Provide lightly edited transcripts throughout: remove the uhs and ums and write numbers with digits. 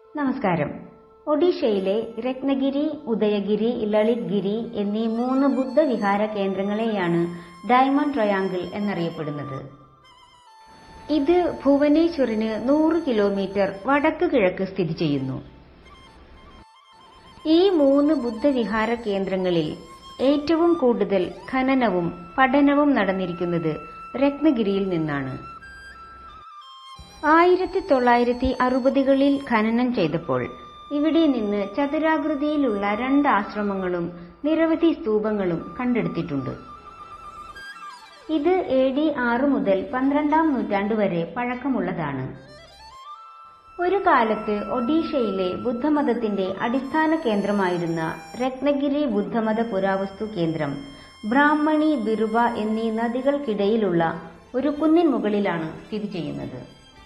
നമസ്കാരം. ഒഡീഷയിലെ രത്നഗിരി, ഉദയഗിരി, ലളിത്ഗിരി എന്നീ 3 ബുദ്ധവിഹാര കേന്ദ്രങ്ങളെയാണ് ഡയമണ്ട് ട്രയാങ്കിൾ എന്നറിയപ്പെടുന്നത്. ഇത് ഭുവനേശ്വറിന് 100 കിലോമീറ്റർ വടക്ക് കിഴക്ക് സ്ഥിതി ചെയ്യുന്നു. ഈ 3 ബുദ്ധവിഹാര കേന്ദ്രങ്ങളിൽ ഏറ്റവും കൂടുതൽ ഖനനവും പഠനവും നടന്നിരിക്കുന്നത് രത്നഗിരിയിൽ നിന്നാണ്. 1960കളിൽ ഖനനം ചെയ്തപ്പോൾ ഇവിടെ നിന്ന് ചതുരാകൃതിയിലുള്ള 2 ആശ്രമങ്ങളും നിരവധി സ്തൂപങ്ങളും കണ്ടെടുത്തിട്ടുണ്ട്. ഇത് AD 6 മുതൽ 12ാം നൂറ്റാണ്ട് വരെ പഴക്കമുള്ളതാണ്. ഒരു കാലത്ത് ഒഡീഷയിലെ ബുദ്ധമതത്തിന്റെ അടിസ്ഥാന കേന്ദ്രമായിരുന്ന രത്നഗിരി ബുദ്ധമത പുരാവസ്തു കേന്ദ്രം ബ്രാഹ്മണി, ബിറുബ എന്നീ നദികൾക്കിടയിലുള്ള ഒരു കുന്നിൻ മുകളിലാണ് സ്ഥിതി ചെയ്യുന്നത്.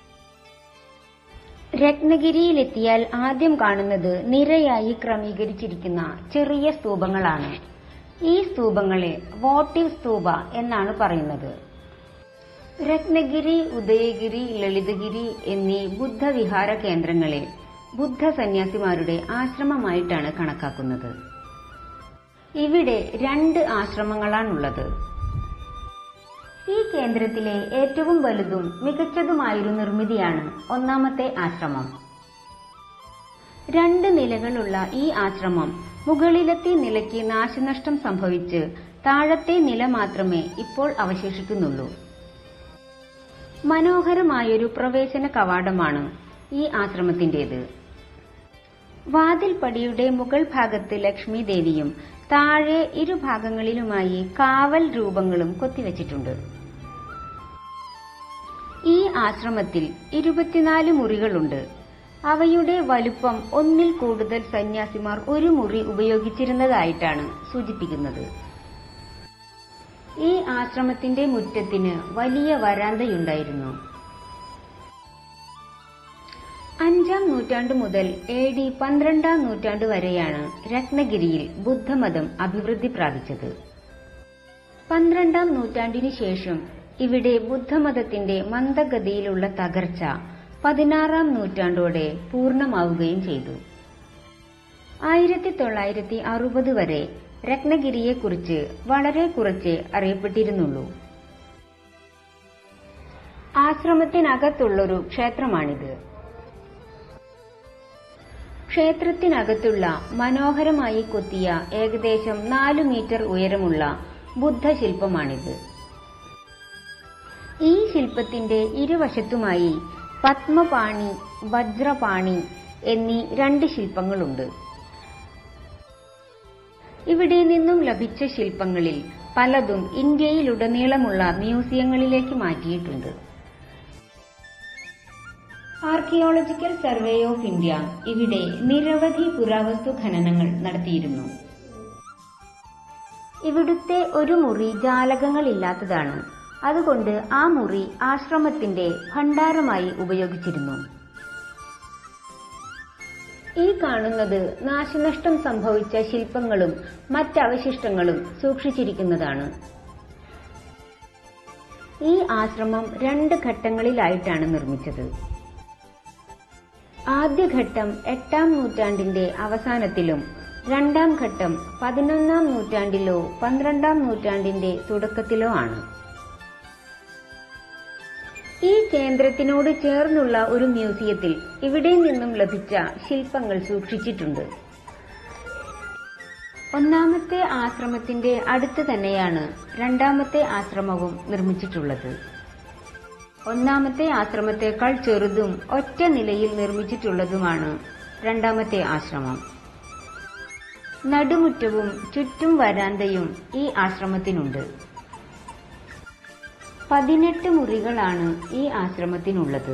രത്നഗിരിയിലെത്തിയാൽ ആദ്യം കാണുന്നത് നിരയായി ക്രമീകരിച്ചിരിക്കുന്ന ചെറിയ സ്തൂപങ്ങളാണ്. ഈ സ്തൂപങ്ങളെ വോട്ടീവ് സ്തൂപ എന്നാണ് പറയുന്നത്. രത്നഗിരി, ഉദയഗിരി, ലളിതഗിരി എന്നീ ബുദ്ധവിഹാര കേന്ദ്രങ്ങളെ ബുദ്ധ സന്യാസിമാരുടെ ആശ്രമമായിട്ടാണ് കണക്കാക്കുന്നത്. ഇവിടെ 2 ആശ്രമങ്ങളാണുള്ളത്. ഈ കേന്ദ്രത്തിലെ ഏറ്റവും വലുതും മികച്ചതുമായൊരു നിർമ്മിതിയാണ് 1ാമത്തെ ആശ്രമം. 2 നിലകളുള്ള ഈ ആശ്രമം മുകളിലത്തെ നിലയ്ക്ക് നാശനഷ്ടം സംഭവിച്ച് താഴത്തെ നില മാത്രമേ ഇപ്പോൾ അവശേഷിക്കുന്നുള്ളൂ. മനോഹരമായൊരു പ്രവേശന കവാടമാണ് ഈ ആശ്രമത്തിന്റേത്. വാതിൽപ്പടിയുടെ മുകൾ ഭാഗത്ത് ലക്ഷ്മി ദേവിയും താഴെ ഇരുഭാഗങ്ങളിലുമായി കാവൽ രൂപങ്ങളും കൊത്തിവച്ചിട്ടുണ്ട്. ഈ ആശ്രമത്തിൽ 24 മുറികളുണ്ട്. അവയുടെ വലുപ്പം 1ൽ കൂടുതൽ സന്യാസിമാർ ഒരു മുറി ഉപയോഗിച്ചിരുന്നതായിട്ടാണ് സൂചിപ്പിക്കുന്നത്. ഈ ആശ്രമത്തിന്റെ മുറ്റത്തിന് വലിയ വരാന്തയുണ്ടായിരുന്നു. 5ാം നൂറ്റാണ്ട് മുതൽ AD 12ാം നൂറ്റാണ്ട് വരെയാണ് രത്നഗിരിയിൽ ബുദ്ധമതം അഭിവൃദ്ധി പ്രാപിച്ചത്. 12ാം നൂറ്റാണ്ടിനു ശേഷം ഇവിടെ ബുദ്ധമതത്തിന്റെ മന്ദഗതിയിലുള്ള തകർച്ച 16ാം നൂറ്റാണ്ടോടെ പൂർണ്ണമാവുകയും ചെയ്തു. 1960 വരെ രത്നഗിരിയെക്കുറിച്ച് വളരെ കുറച്ചേ അറിയപ്പെട്ടിരുന്നുള്ളൂ. ആശ്രമത്തിനകത്തുള്ളൊരു ക്ഷേത്രമാണിത്. ക്ഷേത്രത്തിനകത്തുള്ള മനോഹരമായി കൊത്തിയ ഏകദേശം 4 മീറ്റർ ഉയരമുള്ള ബുദ്ധശില്പമാണിത്. ഈ ശില്പത്തിന്റെ ഇരുവശത്തുമായി പത്മപാണി, വജ്രപാണി എന്നീ 2 ശില്പങ്ങളുണ്ട്. ഇവിടെ നിന്നും ലഭിച്ച ശില്പങ്ങളിൽ പലതും ഇന്ത്യയിലുടനീളമുള്ള മ്യൂസിയങ്ങളിലേക്ക് മാറ്റിയിട്ടുണ്ട്. ആർക്കിയോളജിക്കൽ സർവേ ഓഫ് ഇന്ത്യ ഇവിടെ നിരവധി പുരാവസ്തു ഖനനങ്ങൾ നടത്തിയിരുന്നു. ഇവിടുത്തെ ഒരു മുറി ജാലകങ്ങളില്ലാത്തതാണ്. അതുകൊണ്ട് ആ മുറി ആശ്രമത്തിന്റെ ഭണ്ഡാരമായി ഉപയോഗിച്ചിരുന്നു. ഈ കാണുന്നത് നാശനഷ്ടം സംഭവിച്ച ശില്പങ്ങളും മറ്റവശിഷ്ടങ്ങളും സൂക്ഷിച്ചിരിക്കുന്നതാണ്. ഈ ആശ്രമം 2 ഘട്ടങ്ങളിലായിട്ടാണ് നിർമ്മിച്ചത്. ആദ്യഘട്ടം 8ാം നൂറ്റാണ്ടിന്റെ അവസാനത്തിലും 2ാം ഘട്ടം 11ാം നൂറ്റാണ്ടിലോ 12ാം നൂറ്റാണ്ടിന്റെ തുടക്കത്തിലോ ആണ്. ഈ കേന്ദ്രത്തിനോട് ചേർന്നുള്ള ഒരു മ്യൂസിയത്തിൽ ഇവിടെ നിന്നും ലഭിച്ച ശില്പങ്ങൾ സൂക്ഷിച്ചിട്ടുണ്ട്. 1ാമത്തെ ആശ്രമത്തിന്റെ അടുത്ത് തന്നെയാണ് 2ാമത്തെ ആശ്രമവും നിർമ്മിച്ചിട്ടുള്ളത്. 1ാമത്തെ ആശ്രമത്തേക്കാൾ ചെറുതും ഒറ്റ നിലയിൽ നിർമ്മിച്ചിട്ടുള്ളതുമാണ് 2ാമത്തെ ആശ്രമം. നടുമുറ്റവും ചുറ്റും വരാന്തയും ഈ ആശ്രമത്തിനുണ്ട്. 18 മുറികളാണ് ഈ ആശ്രമത്തിനുള്ളത്.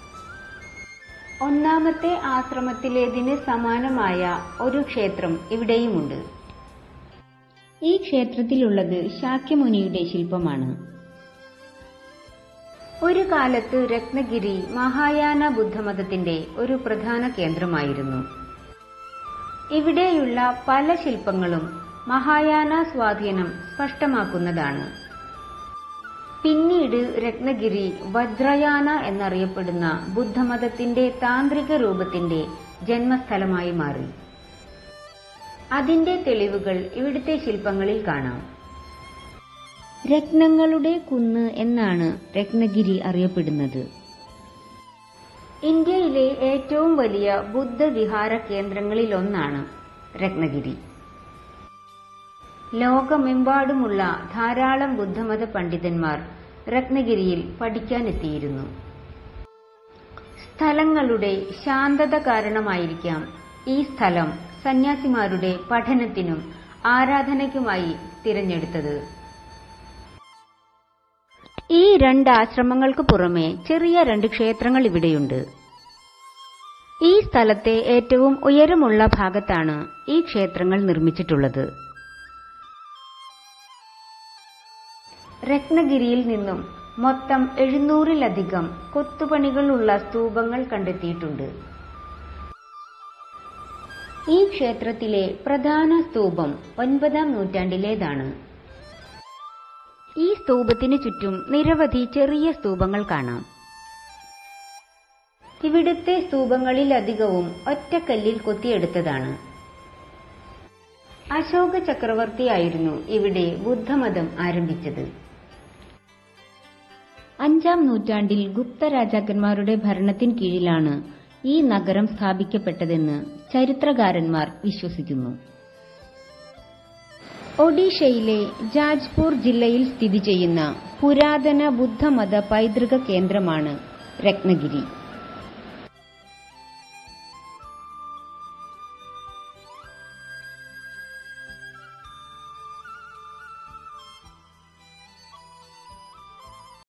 1ാമത്തെ ആശ്രമത്തിലേതിന് സമാനമായ ഒരു ക്ഷേത്രം ഇവിടെയുമുണ്ട്. ഈ ക്ഷേത്രത്തിലുള്ളത് ശാക്യമുനിയുടെ ശില്പമാണ്. ഒരു കാലത്ത് രത്നഗിരി മഹായാന ബുദ്ധമതത്തിന്റെ ഒരു പ്രധാന കേന്ദ്രമായിരുന്നു. ഇവിടെയുള്ള പല ശില്പങ്ങളും മഹായാന സ്വാധീനം സ്പഷ്ടമാക്കുന്നതാണ്. പിന്നീട് രത്നഗിരി വജ്രയാന എന്നറിയപ്പെടുന്ന ബുദ്ധമതത്തിന്റെ താന്ത്രിക രൂപത്തിന്റെ ജന്മസ്ഥലമായി മാറി. അതിന്റെ തെളിവുകൾ ഇവിടുത്തെ ശില്പങ്ങളിൽ കാണാം. രത്നങ്ങളുടെ കുന്ന് എന്നാണ് രത്നഗിരി അറിയപ്പെടുന്നത്. ഇന്ത്യയിലെ ഏറ്റവും വലിയ ബുദ്ധവിഹാര കേന്ദ്രങ്ങളിലൊന്നാണ് രത്നഗിരി. ലോകമെമ്പാടുമുള്ള ധാരാളം ബുദ്ധമത പണ്ഡിതന്മാർ രത്നഗിരിയിൽ പഠിക്കാനെത്തിയിരുന്നു. സ്ഥലങ്ങളുടെ ശാന്തത കാരണമായിരിക്കാം ഈ സ്ഥലം സന്യാസിമാരുടെ പഠനത്തിനും ആരാധനയ്ക്കുമായി തിരഞ്ഞെടുത്തത്. ഈ 2 ആശ്രമങ്ങൾക്ക് പുറമെ ചെറിയ 2 ക്ഷേത്രങ്ങൾ ഇവിടെയുണ്ട്. ഈ സ്ഥലത്തെ ഏറ്റവും ഉയരമുള്ള ഭാഗത്താണ് ഈ ക്ഷേത്രങ്ങൾ നിർമ്മിച്ചിട്ടുള്ളത്. രത്നഗിരിയിൽ നിന്നും മൊത്തം 700-ലധികം കൊത്തുപണികളുള്ള സ്തൂപങ്ങൾ കണ്ടെത്തിയിട്ടുണ്ട്. ഈ ക്ഷേത്രത്തിലെ പ്രധാന സ്തൂപം 9-ാം നൂറ്റാണ്ടിലേതാണ്. ഈ സ്തൂപത്തിനു ചുറ്റും നിരവധി ചെറിയ സ്തൂപങ്ങൾ കാണാം. ഇവിടുത്തെ സ്തൂപങ്ങളിലധികവും ഒറ്റക്കല്ലിൽ കൊത്തിയെടുത്തതാണ്. അശോക ചക്രവർത്തിയായിരുന്നു ഇവിടെ ബുദ്ധമതം ആരംഭിച്ചത്. 5-ാം നൂറ്റാണ്ടിൽ ഗുപ്ത രാജാക്കന്മാരുടെ ഭരണത്തിൻ കീഴിലാണ് ഈ നഗരം സ്ഥാപിക്കപ്പെട്ടതെന്ന് ചരിത്രകാരന്മാർ വിശ്വസിക്കുന്നു. ഒഡീഷയിലെ ജാജ്പൂർ ജില്ലയിൽ സ്ഥിതി ചെയ്യുന്ന പുരാതന ബുദ്ധമത പൈതൃക കേന്ദ്രമാണ് രത്നഗിരി.